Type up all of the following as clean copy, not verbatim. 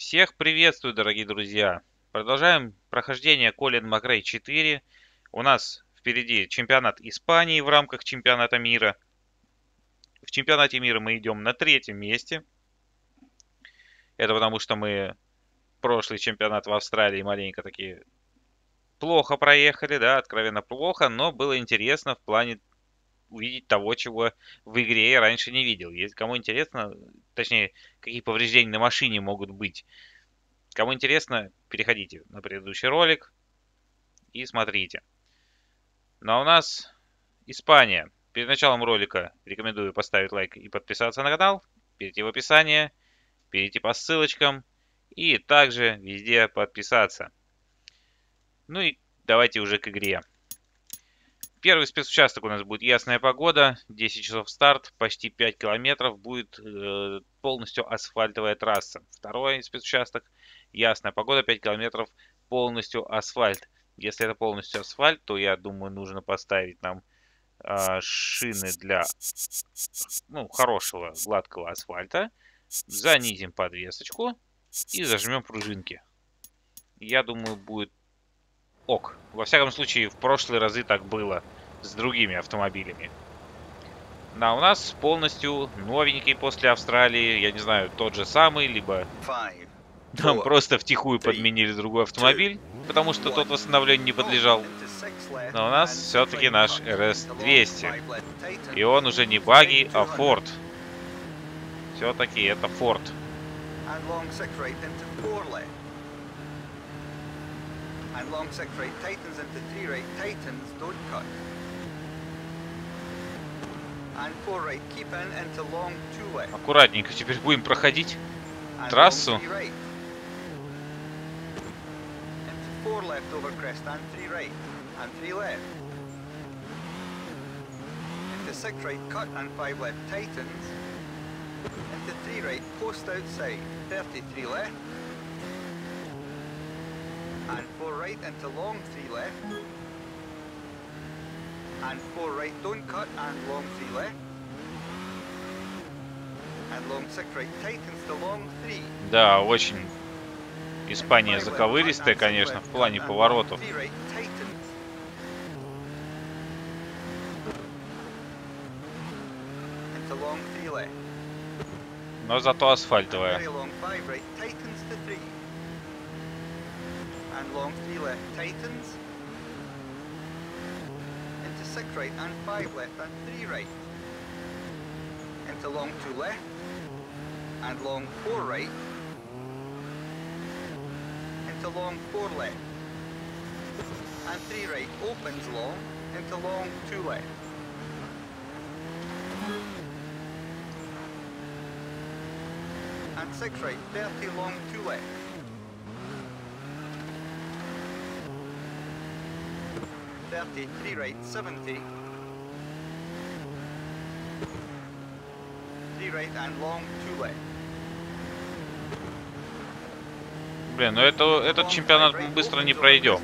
Всех приветствую, дорогие друзья! Продолжаем прохождение Colin McRae 4. У нас впереди чемпионат Испании в рамках чемпионата мира. В чемпионате мира мы идем на третьем месте. Это потому, что мы прошлый чемпионат в Австралии маленько такие плохо проехали, да, откровенно плохо, но было интересно в плане увидеть того, чего в игре я раньше не видел. Если кому интересно, точнее, какие повреждения на машине могут быть. Кому интересно, переходите на предыдущий ролик и смотрите. Ну а у нас Испания. Перед началом ролика рекомендую поставить лайк и подписаться на канал, перейти в описание, перейти по ссылочкам и также везде подписаться. Ну и давайте уже к игре. Первый спецучасток у нас будет ясная погода, 10 часов старт, почти 5 километров будет полностью асфальтовая трасса. Второй спецучасток, ясная погода, 5 километров, полностью асфальт. Если это полностью асфальт, то я думаю, нужно поставить нам шины для хорошего гладкого асфальта. Занизим подвесочку и зажмем пружинки. Я думаю, будет ок. Во всяком случае, в прошлые разы так было с другими автомобилями. Да, у нас полностью новенький после Австралии. Я не знаю, тот же самый, либо нам просто втихую подменили другой автомобиль, потому что тот восстановлению не подлежал. Но у нас все-таки наш RS200. И он уже не багги, а Ford. Все-таки это Ford. Аккуратненько теперь будем проходить трассу. Into 3 right, post outside, 33 left. And 4 right into long 3 left. And 4 right, don't cut, and long 3 left. And long 6 right, tightens to long 3. Да, очень Испания заковыристая, конечно, в плане поворотов. Into long 3 left. Но зато асфальтовая. And long 3 left tightens. Into 6 right and 5 left and 3 right. Into long 2 left. And long 4 right. Into long 4 left. And 3 right opens long. Into long 2 left. And 6 right, 30 long 2 left. Three right, 70. 3 right and long 2 left. Блин, ну этот чемпионат мы быстро не пройдем.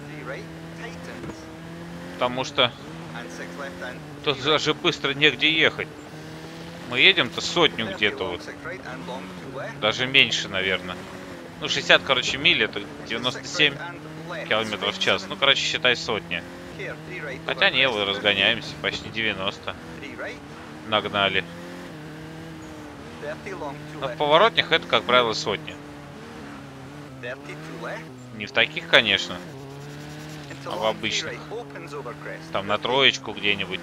Потому что тут даже быстро негде ехать. Мы едем-то сотню где-то вот. Даже меньше, наверное. Ну, 60, короче, миль, это 97 километров в час. Ну, короче, считай сотня. Хотя не, вот разгоняемся, почти 90. Нагнали. Но в поворотнях это, как правило, сотня. Не в таких, конечно, а в обычных. Там на троечку где-нибудь.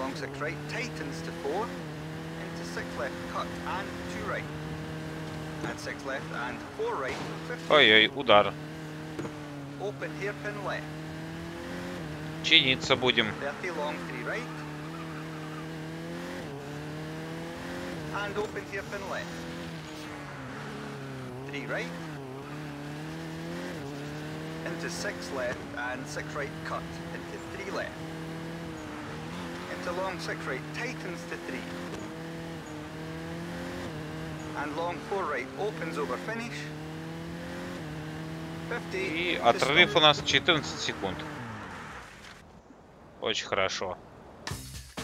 Ой-ой, удар. Чиниться будем. Into 6 left and 6 right cut, into 3 left. Into long 6 right, tightens to 3. And long 4 right, opens over finish. 50. И отрыв у нас 14 секунд. Очень хорошо.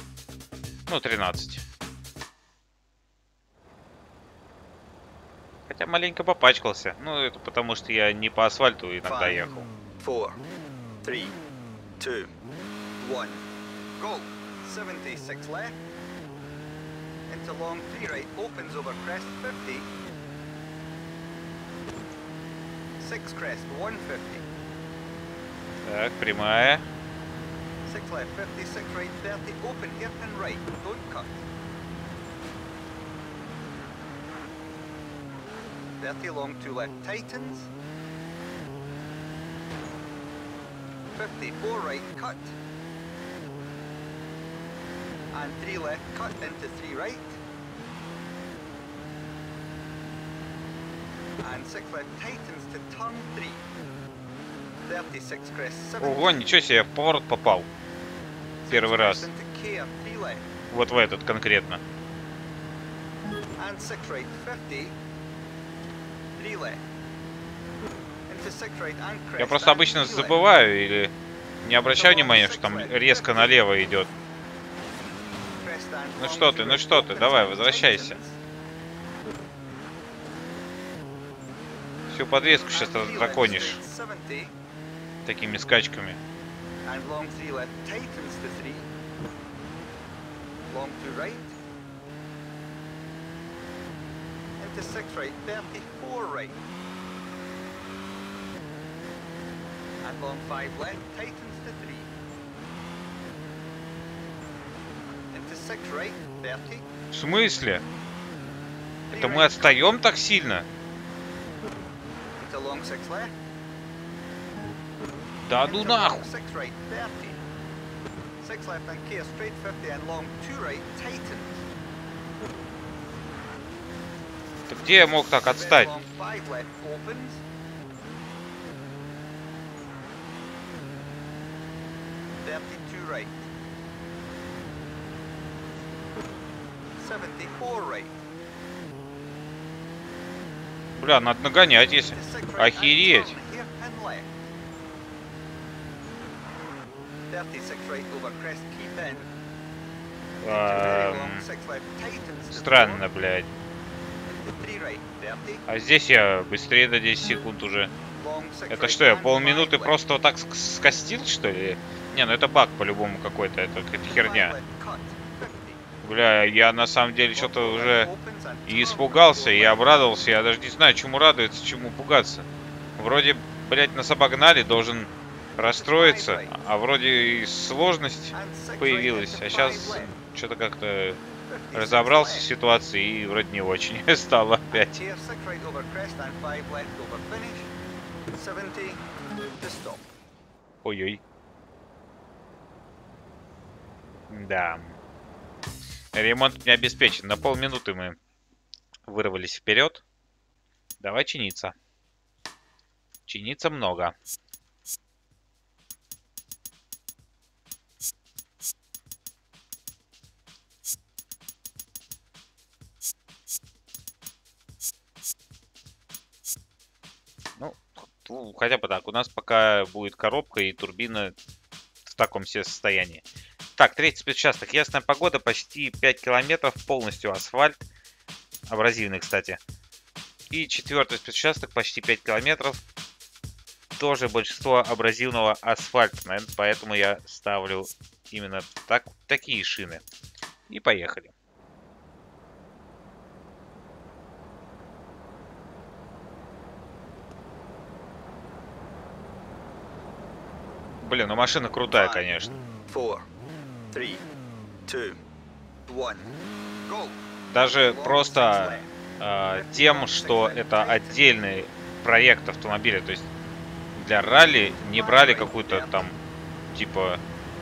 Ну, 13. Хотя маленько попачкался. Ну, это потому что я не по асфальту иногда ехал. 4, 3, 2, 1. Go. 76 left. Into long 3 right. Opens over crest 50. 6 crest 150. Так, прямая. 6 left 50, 6 right 30. Open hairpin right. Don't cut. 30 long 2 left tightens. 50 4 right cut. And 3 left cut into 3 right. And 6 left tightens to turn 3. 36 crest 7. Ого, ничего себе, я в поворот попал. Первый раз. Into care 3 left. Вот в этот конкретно. And 6 right 50. 3 left. Into 6 right and crest. Я просто обычно забываю или не обращаю внимания, что там резко налево идет. Ну что ты, давай, возвращайся. Всю подвеску сейчас драконишь такими скачками. And long 3 left tightens to 3. Long 2 right. Into 6 right, 34 right. And long 5 left tightens to 3. Into 6 right, 30. В смысле? Это мы отстаем так сильно? Into long 6 left. Да ну нахуй! 6 right, 30. 6 left and care straight 50 and long 2 right tightens. Так где я мог так отстать? Long 5 left opens. Right. 74 right. Бля, надо нагонять, если... Охереть! 36 right over crest, keep in. Странно, блядь. 3 right, 30. А здесь я быстрее до 10 секунд уже. Это что, я полминуты просто вот так скостил, что ли? Не, ну это баг по-любому какой-то, это какая-то херня. Бля, я на самом деле что-то уже и испугался, и обрадовался. Я даже не знаю, чему радоваться, чему пугаться. Вроде, блядь, нас обогнали, должен расстроиться, а вроде и сложность появилась. А сейчас что-то как-то разобрался в ситуации и вроде не очень стало опять. Ой-ой. Да. Ремонт не обеспечен. На полминуты мы вырвались вперед. Давай чиниться. Чиниться много. Ну, хотя бы так. У нас пока будет коробка и турбина в таком себе состоянии. Так, третий спецучасток. Ясная погода, почти 5 километров, полностью асфальт. Абразивный, кстати. И четвертый спецучасток, почти 5 километров. Тоже большинство абразивного асфальта. Наверное, поэтому я ставлю именно такие шины. И поехали. Блин, ну машина крутая, конечно. 4, 3, 2, 1, go. Даже просто тем, что это отдельный проект автомобиля. То есть для ралли не брали какую-то там типа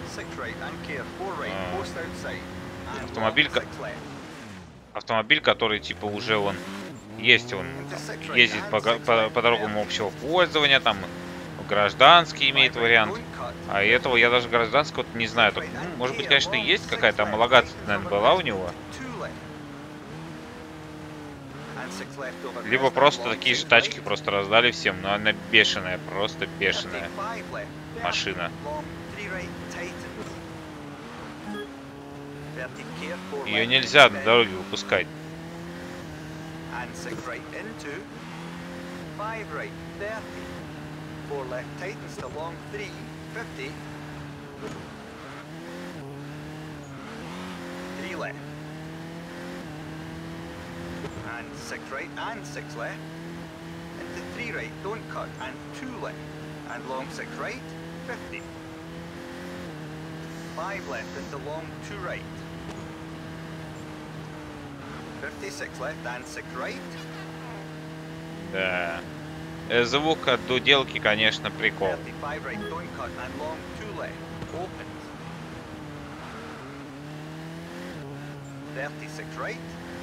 автомобиль, который типа уже он есть, он ездит по дорогам общего пользования, там гражданский имеет вариант. А этого я даже гражданского не знаю. Так, ну, может быть, конечно, есть какая-то homологация, наверное, была у него. Либо просто такие же тачки просто раздали всем. Но она бешеная, просто бешеная машина. Ее нельзя на дороге выпускать. and 6 right into 5 right, 30. 4 left tightens to long 3, 50. 3 left. And 6 right and 6 left. Into 3 right, don't cut, and 2 left. And long 6 right, 50. 5 left into long 2 right. 56 left and 6 right. Да. Звук от дуделки, конечно, прикол. 35 right, don't cut, and long 2 left. Opens. 36 right.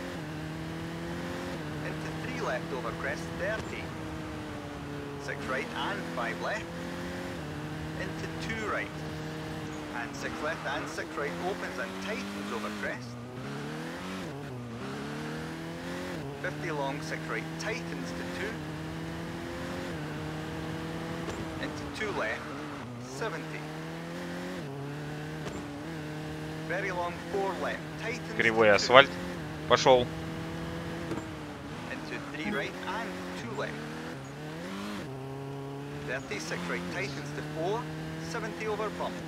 Into 3 left over crest, 30. 6 right and 5 left. Into 2 right. And 6 left and 6 right opens and tightens over crest. 50 long, 6 right, tightens to 2. Into 2 left, 70. Very long, 4 left, tightens Кривой to 2. асфальт пошел. Into 3 right and 2 left. 36 right, tightens to 4, 70 over bumps.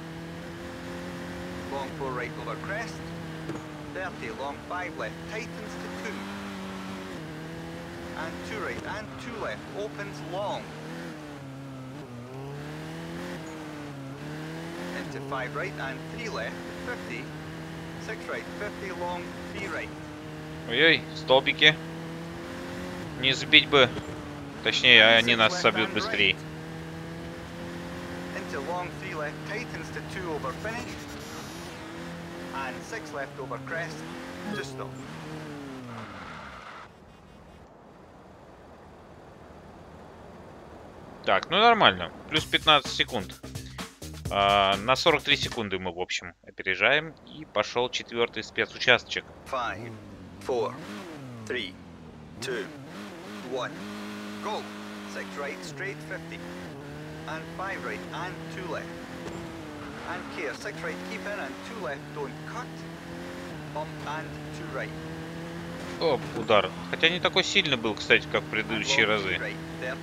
Long 4 right over crest. 30 long 5 left, tightens to 2. And 2 right and 2 left, opens long. Into 5 right and 3 left, 50. 6 right, 50 long, 3 right. Ой-ой, столбики. Не сбить бы. Точнее, они нас собьют быстрее. Into long 3 left, tightens to 2 over finish. And 6 left over crest, to stop. Так, ну нормально. Плюс 15 секунд. На 43 секунды мы, в общем, опережаем. И пошел 4-й спецучасточек. 5, 4, 3, 2, 1, go! 6 right, straight 50. And 5 right, and 2 left. And care, 6 right, keep in, and 2 left, don't cut. Bump and 2 right. Оп, удар. Хотя не такой сильный был, кстати, как в предыдущие разы. Right, 30.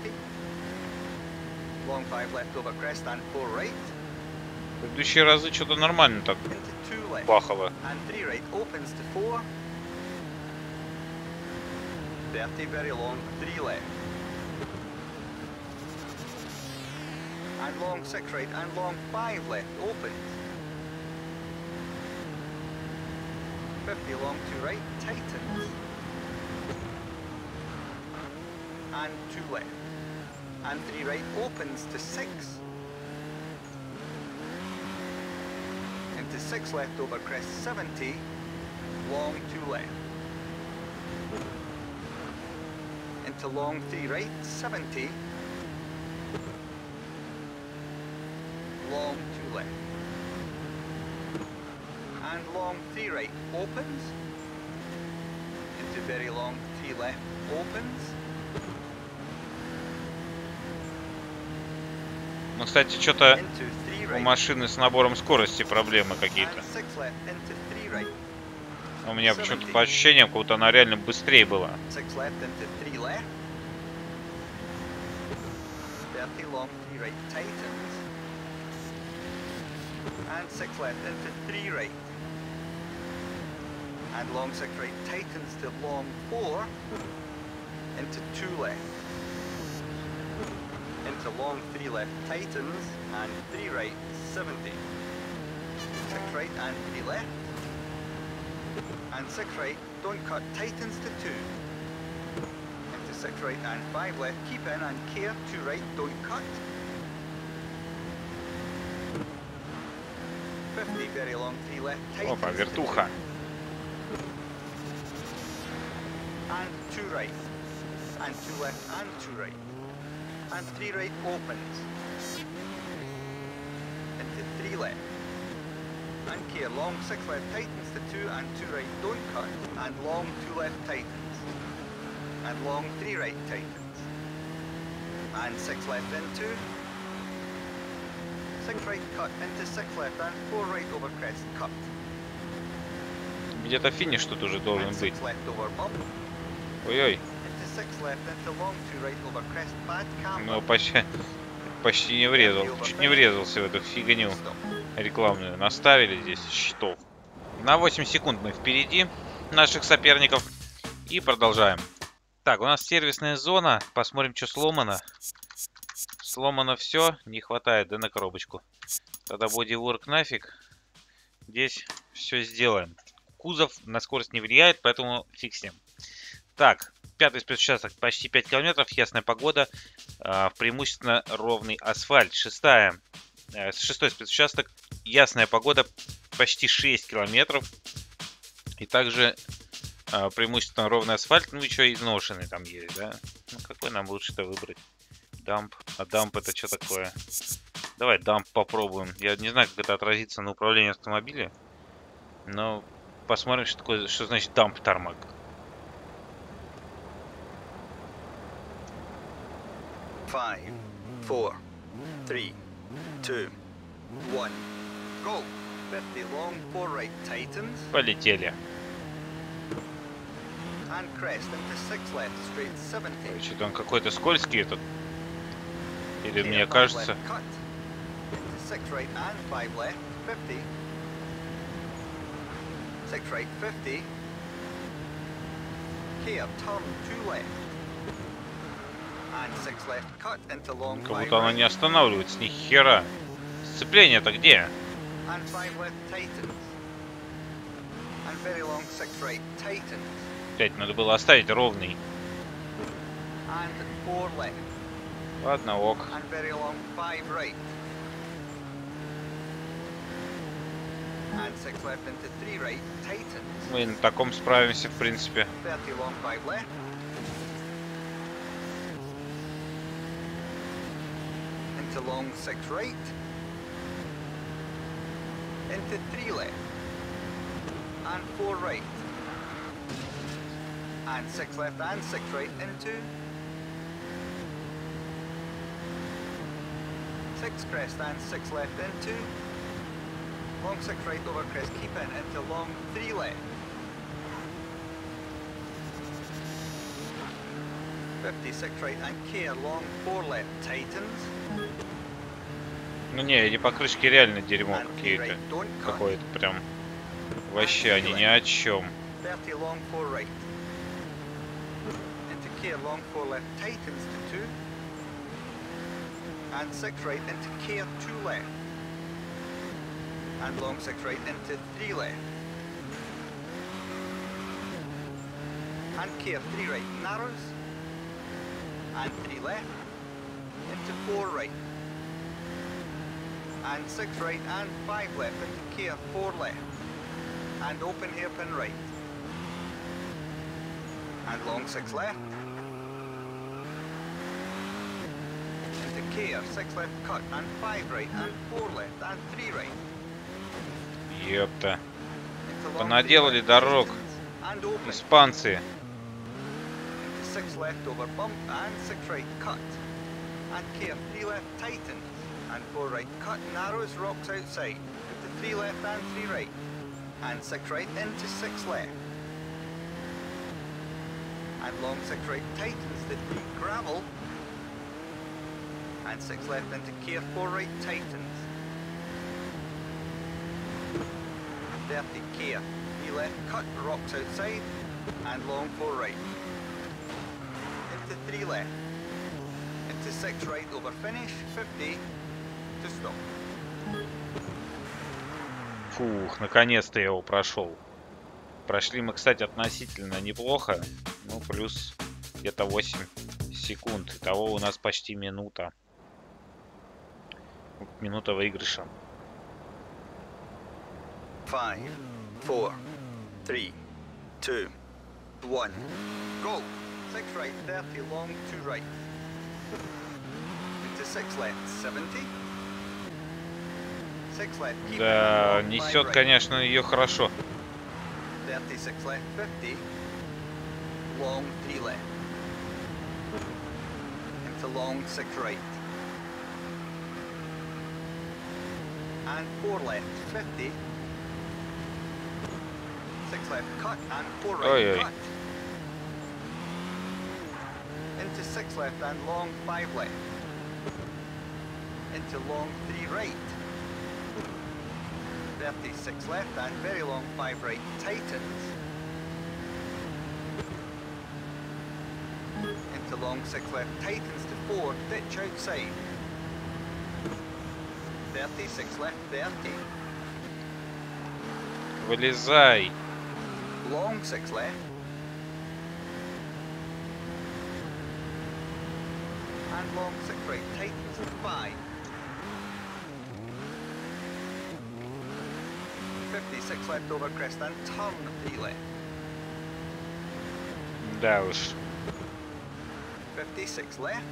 Long 5 left over crest and 4 right. В предыдущие разы что-то нормально так Into 2 left. бахало. And 3 right, opens to 4. 30, very long, 3 left. And long 6 right, and long 5 left, opens. 50 long 2 right, tightens. And 2 left. And 3 right, opens to 6. Into 6 left over crest, 70. Long 2 left. Into long 3 right, 70. Long 2 left. And long 3 right, opens. Into very long 3 left, opens. Ну, кстати, что-то Into 3 у right. машины с набором скорости проблемы какие-то. And 6 left, into 3 right. У меня почему-то по ощущениям, как будто она реально быстрее была. 6 left into 3 left. 30 long, 3 right, tightens. And 6 left into 3 right. And long 6 right, tightens to long 4. Into 2 left. Into long 3 left, tightens. And 3 right, 70. 6 right and 3 left. And 6 right, don't cut, tightens to 2. Into 6 right and 5 left, keep in and care, 2 right, don't cut. 50, very long, 3 left, tightens Опа, to вертуха. 2. And 2 right. And 2 left and 2 right. And 3 right opens. Into 3 left. And care, long 6 left tightens to 2 and 2 right, don't cut. And long 2 left tightens. And long 3 right tightens. And 6 left into. 6 right cut into 6 left and 4 right over crest cut. Где-то финиш тут уже должен And быть. 6 left over bump. Ой-ой. Into 6 left, into long 2 right over crest, bad camber. Ну, почти не врезал. Чуть не врезался в эту фигню рекламную. Наставили здесь щитов. На 8 секунд мы впереди наших соперников. И продолжаем. Так, у нас сервисная зона. Посмотрим, что сломано. Сломано все. Не хватает, да, на коробочку. Тогда бодиворк нафиг. Здесь все сделаем. Кузов на скорость не влияет, поэтому фиксим. Так, пятый спецучасток, почти 5 километров, ясная погода, преимущественно ровный асфальт. Шестой спецучасток, ясная погода, почти 6 километров. И также преимущественно ровный асфальт, ну еще изношенный там есть, да? Ну какой нам лучше-то выбрать? Дамп. А дамп это что такое? Давай дамп попробуем. Я не знаю, как это отразится на управлении автомобиля. Но посмотрим, что такое, что значит дамп тармак. Five, four, three, two, one, go. 50 long, 4 right tightens. Полетели. And crest into 6 left, straight 70. Что-то он какой-то скользкий этот. Или Clear, мне 5 кажется. left, cut. Into 6 right and 5 left, 50. 6 right, 50. Clear, turn 2 left. And 6 left, cut into long Как 5 будто она right. не останавливается, ни хера. Сцепление-то где? And 5 left, tightens. And very long 6 right, tightens. Опять надо было оставить ровный. And 4 left. Ладно, ок. And very long 5 right. And 6 left into 3 right, tightens. Мы на таком справимся, в принципе. 30 long 5 left. Into long 6 right. Into 3 left. And 4 right. And 6 left and 6 right into 6 crest and 6 left into long 6 right over crest, keep in into long 3 left. 56 right and care long 4 left, tightens. Ну не, эти покрышки реально дерьмо And 3 какие-то. right, don't cut. Какое-то прям. Вообще они ни о чем. 30 long 4 right. Into care long 4 left, tightens to 2. And 6 right into care 2 left. And long 6 right into 3 left. And care 3 right narrows. And 3 left. Into 4 right. And 6 right and 5 left into care 4 left. And open hairpin right. And long 6 left. Into care 6 left cut and 5 right and 4 left and 3 right. Ёпта. Into long Понаделали 3 left, дорог. and open. Испанцы. Into 6 left over bump and 6 right cut. And care 3 left tightens. And 4 right cut narrows rocks outside. Into 3 left and 3 right. And 6 right into 6 left. And long 6 right tightens the 3 gravel. And 6 left into care 4 right tightens. 30 care 3 left cut rocks outside. And long 4 right. Into 3 left. Into 6 right over finish 50 to stop. Фух, наконец-то я его прошел. Прошли мы, кстати, относительно неплохо. Ну, плюс где-то 8 секунд. Итого у нас почти минута. Минута выигрыша. 5, 4, 3, 2, 1, go! 6 right, 30 long, 2 right. Into 6 left, 70. 6 left, keep Да, it, long, 5 несет, right. конечно, ее хорошо. 36 left, 50. Long, 3 left. Into long, 6 right. And 4 left, 50. 6 left, cut, and 4 right, Ой-ой. cut. 6 left and long 5 left. Into long 3 right. 36 left and very long 5 right, tightens. Into long 6 left, tightens to 4, ditch outside. 36 left, 30. Вылезай. Long 6 left. And long 6 right, tightens to 5. 56 left over crest and turn 3 left. Да уж. 56 left.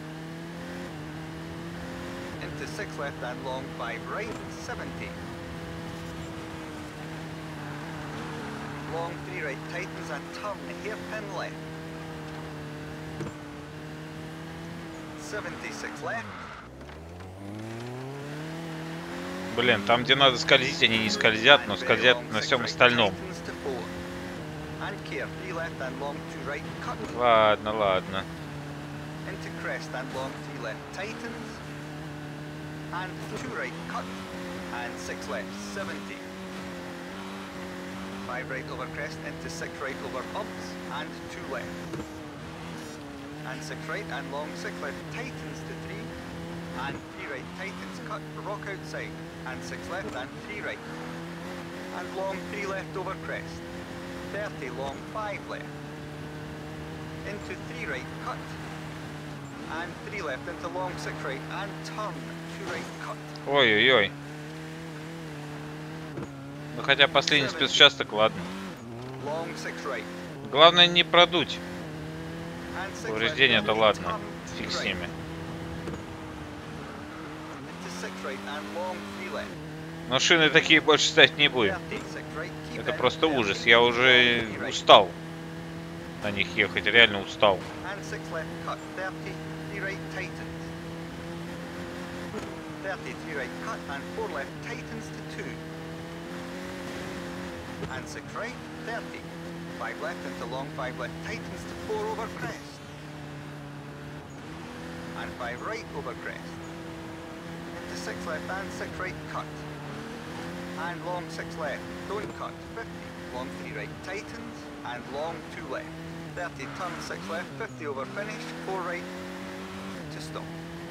Into 6 left and long 5 right, 70. Long 3 right, tightens and turn, hairpin left. 76 left. Блин, там где надо скользить, они не скользят, но скользят на всем остальном. Ладно, ладно. Into crest and long 3 left, tightens. And 2 right, cut. And 6 left, 70. 5 right over crest, into 6 right over bumps. And 2 left. And 6 right and long 6 left, tightens to 3. And 3 right, tightens, cut, rock outside. And 6 left and 3 right. And long 3 left over crest. 30 long 5 left. Into 3 right, cut. And 3 left into long 6 right and turn 2 right, cut. Ой-ой-ой. Ну хотя последний спецучасток, ладно. Long 6 right. Главное не продуть. And 6 Повреждения-то left, ладно. turn, Фиг 2 с right. ними. Into 6 right and long 3 left. Но шины такие больше ставить не будем. 36 right, keep Это in, просто 30, ужас. Я уже 3 right. устал на них ехать. Реально устал. And 6 left, cut, 30, 3 right, tightens. 30, 3 right, cut, and 4 left, tightens to 2. And 6 right, 30. 5 left into long 5 left, tightens to 4 over crest. And 5 right over crest. Into 6 left and 6 right, cut. And long 6 left, don't cut, 50. Long 3 right, tightens, and long 2 left. 30, turn 6 left, 50 over finish, 4 right, to stop.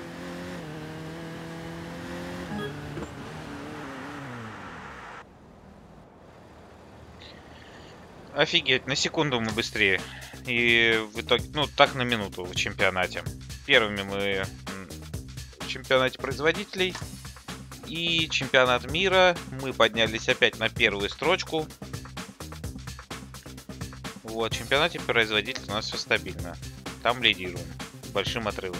Офигеть, на секунду мы быстрее. И в итоге, ну, так на минуту в чемпионате. Первыми мы в чемпионате производителей. И чемпионат мира. Мы поднялись опять на первую строчку. Вот, в чемпионате производителей у нас все стабильно. Там лидируем. С большим отрывом.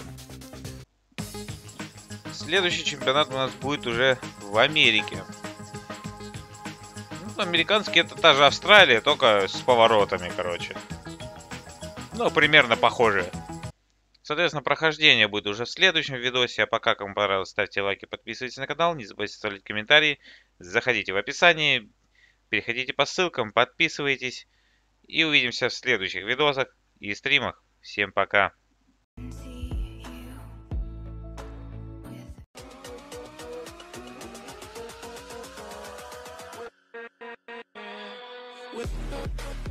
Следующий чемпионат у нас будет уже в Америке. Ну, американский это та же Австралия, только с поворотами, короче. Ну, примерно похожие. Соответственно, прохождение будет уже в следующем видосе. А пока, кому понравилось, ставьте лайки, подписывайтесь на канал. Не забывайте оставлять комментарии. Заходите в описание. Переходите по ссылкам, подписывайтесь. И увидимся в следующих видосах и стримах. Всем пока. With